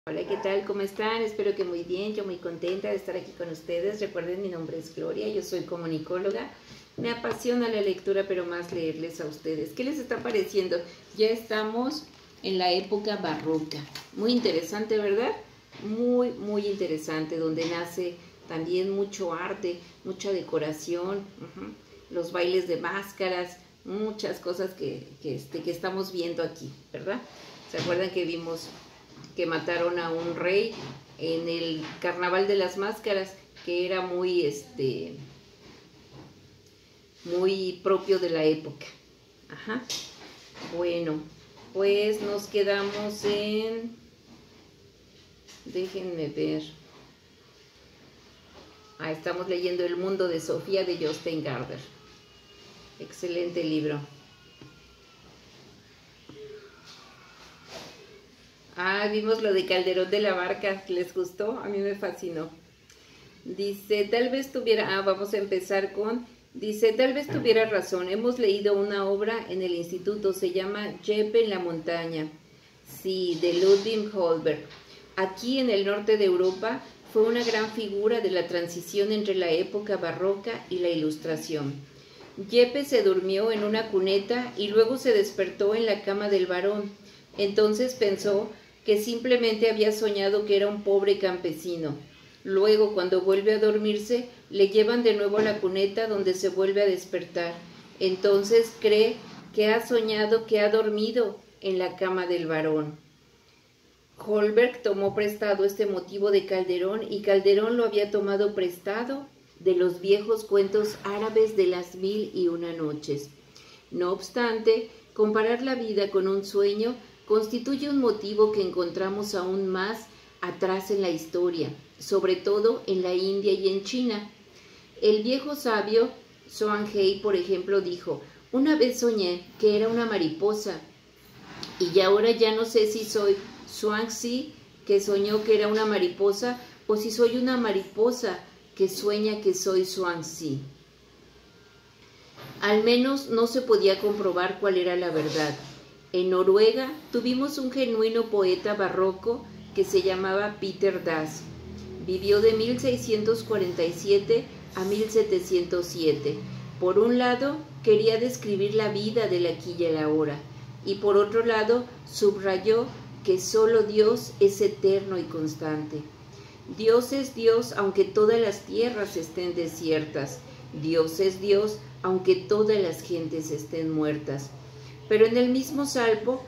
Hola, ¿qué tal? ¿Cómo están? Espero que muy bien, yo muy contenta de estar aquí con ustedes. Recuerden, mi nombre es Gloria, yo soy comunicóloga. Me apasiona la lectura, pero más leerles a ustedes. ¿Qué les está pareciendo? Ya estamos en la época barroca. Muy interesante, ¿verdad? Muy interesante, donde nace también mucho arte, mucha decoración, los bailes de máscaras, muchas cosas que estamos viendo aquí, ¿verdad? ¿Se acuerdan que vimos que mataron a un rey en el Carnaval de las Máscaras, que era muy propio de la época? Ajá. Bueno, pues nos quedamos en... Déjenme ver. Estamos leyendo El mundo de Sofía de Jostein Gaarder. Excelente libro. Vimos lo de Calderón de la Barca. ¿Les gustó? A mí me fascinó. Dice, tal vez tuviera... vamos a empezar con... Dice, tal vez tuviera razón. Hemos leído una obra en el instituto. Se llama Jeppe en la montaña. Sí, de Ludwig Holberg. Aquí en el norte de Europa fue una gran figura de la transición entre la época barroca y la Ilustración. Jeppe se durmió en una cuneta y luego se despertó en la cama del varón. Entonces pensó que simplemente había soñado que era un pobre campesino. Luego, cuando vuelve a dormirse, le llevan de nuevo a la cuneta donde se vuelve a despertar. Entonces cree que ha soñado que ha dormido en la cama del varón. Holberg tomó prestado este motivo de Calderón y Calderón lo había tomado prestado de los viejos cuentos árabes de las 1001 noches. No obstante, comparar la vida con un sueño constituye un motivo que encontramos aún más atrás en la historia, sobre todo en la India y en China. El viejo sabio Zhuang He, por ejemplo, dijo: una vez soñé que era una mariposa, y ahora ya no sé si soy Zhuangzi, que soñó que era una mariposa, o si soy una mariposa que sueña que soy Zhuangzi. Al menos no se podía comprobar cuál era la verdad. En Noruega tuvimos un genuino poeta barroco que se llamaba Peter Dass. Vivió de 1647 a 1707. Por un lado, quería describir la vida del aquí y el ahora, y por otro lado, subrayó que solo Dios es eterno y constante. Dios es Dios aunque todas las tierras estén desiertas. Dios es Dios aunque todas las gentes estén muertas. Pero en el mismo salmo,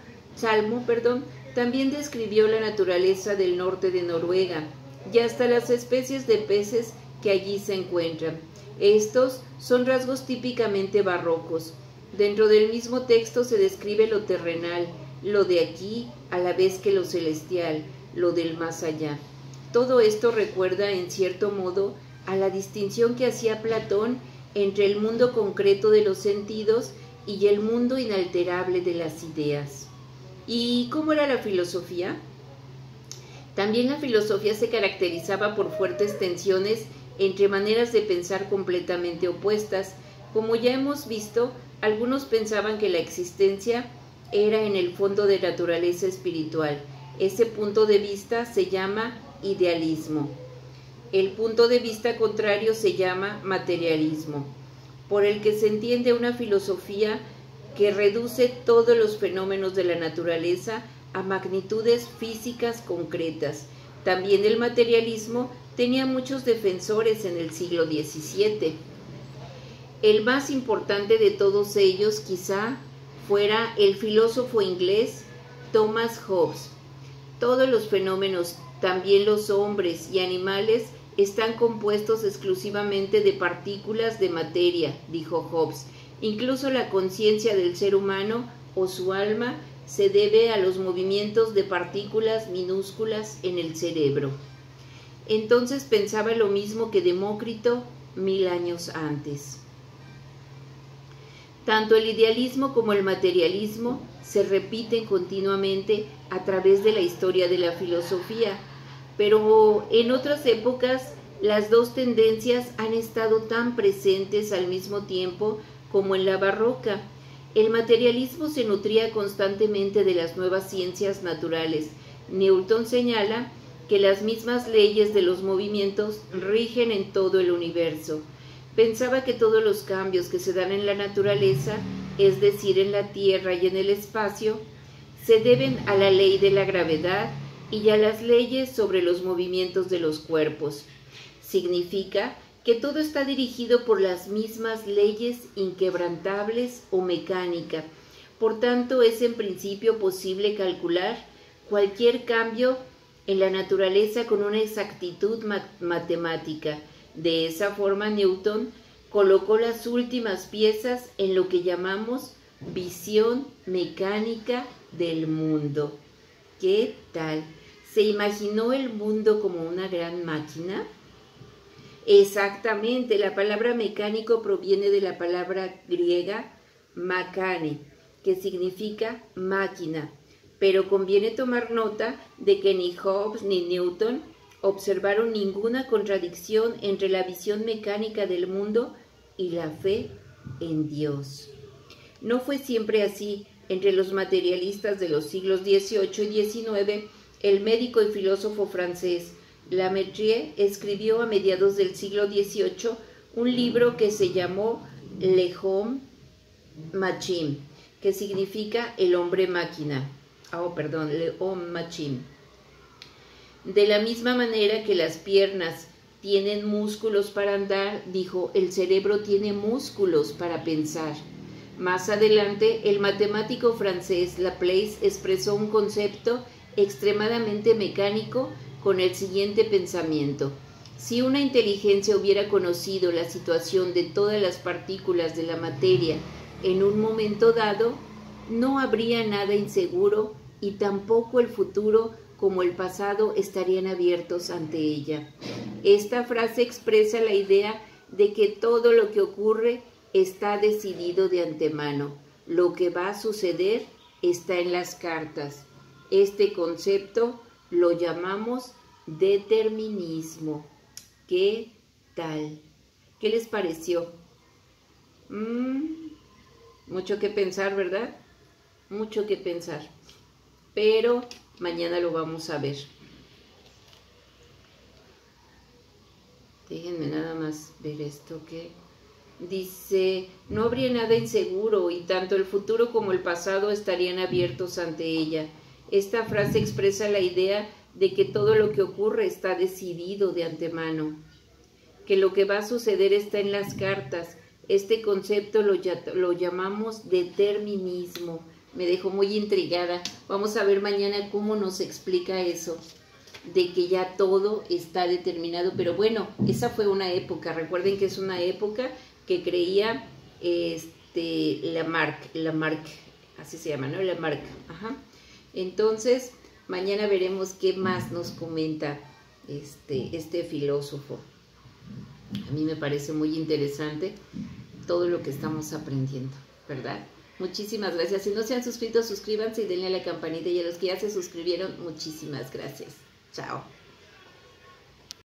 también describió la naturaleza del norte de Noruega y hasta las especies de peces que allí se encuentran. Estos son rasgos típicamente barrocos. Dentro del mismo texto se describe lo terrenal, lo de aquí, a la vez que lo celestial, lo del más allá. Todo esto recuerda, en cierto modo, a la distinción que hacía Platón entre el mundo concreto de los sentidos y el mundo inalterable de las ideas. ¿Y cómo era la filosofía? También la filosofía se caracterizaba por fuertes tensiones entre maneras de pensar completamente opuestas. Como ya hemos visto, algunos pensaban que la existencia era en el fondo de naturaleza espiritual. Ese punto de vista se llama idealismo. El punto de vista contrario se llama materialismo, por el que se entiende una filosofía que reduce todos los fenómenos de la naturaleza a magnitudes físicas concretas. También el materialismo tenía muchos defensores en el siglo XVII. El más importante de todos ellos quizá fuera el filósofo inglés Thomas Hobbes. Todos los fenómenos, también los hombres y animales, están compuestos exclusivamente de partículas de materia, dijo Hobbes. Incluso la conciencia del ser humano o su alma se debe a los movimientos de partículas minúsculas en el cerebro. Entonces pensaba lo mismo que Demócrito 1000 años antes. Tanto el idealismo como el materialismo se repiten continuamente a través de la historia de la filosofía, pero en otras épocas las dos tendencias han estado tan presentes al mismo tiempo como en la barroca. El materialismo se nutría constantemente de las nuevas ciencias naturales, Newton señala que las mismas leyes de los movimientos rigen en todo el universo. Pensaba que todos los cambios que se dan en la naturaleza, es decir, en la Tierra y en el espacio, se deben a la ley de la gravedad y a las leyes sobre los movimientos de los cuerpos. Significa que todo está dirigido por las mismas leyes inquebrantables o mecánica. Por tanto, es en principio posible calcular cualquier cambio en la naturaleza con una exactitud matemática. De esa forma, Newton colocó las últimas piezas en lo que llamamos visión mecánica del mundo. ¿Qué tal? ¿Se imaginó el mundo como una gran máquina? Exactamente, la palabra mecánico proviene de la palabra griega makane, que significa máquina, pero conviene tomar nota de que ni Hobbes ni Newton observaron ninguna contradicción entre la visión mecánica del mundo y la fe en Dios. No fue siempre así. Entre los materialistas de los siglos XVIII y XIX, el médico y filósofo francés Lamettrie escribió a mediados del siglo XVIII un libro que se llamó L'Homme Machine, que significa el hombre máquina. L'Homme Machine. De la misma manera que las piernas tienen músculos para andar, dijo, el cerebro tiene músculos para pensar. Más adelante, el matemático francés Laplace expresó un concepto extremadamente mecánico con el siguiente pensamiento: si una inteligencia hubiera conocido la situación de todas las partículas de la materia en un momento dado, no habría nada inseguro y tampoco el futuro como el pasado estarían abiertos ante ella. Esta frase expresa la idea de que todo lo que ocurre está decidido de antemano. Lo que va a suceder está en las cartas. Este concepto lo llamamos determinismo. ¿Qué tal? ¿Qué les pareció? Mucho que pensar, ¿verdad? Mucho que pensar. Pero mañana lo vamos a ver. Déjenme nada más ver esto que dice: no habría nada inseguro y tanto el futuro como el pasado estarían abiertos ante ella. Esta frase expresa la idea de que todo lo que ocurre está decidido de antemano, que lo que va a suceder está en las cartas. Este concepto lo llamamos determinismo. Me dejó muy intrigada. Vamos a ver mañana cómo nos explica eso, de que ya todo está determinado. Pero bueno, esa fue una época. Recuerden que es una época que creía Lamarck, así se llama, ¿no? Lamarck. Ajá. Entonces, mañana veremos qué más nos comenta este filósofo. A mí me parece muy interesante todo lo que estamos aprendiendo, ¿verdad? Muchísimas gracias. Si no se han suscrito, suscríbanse y denle a la campanita. Y a los que ya se suscribieron, muchísimas gracias. Chao.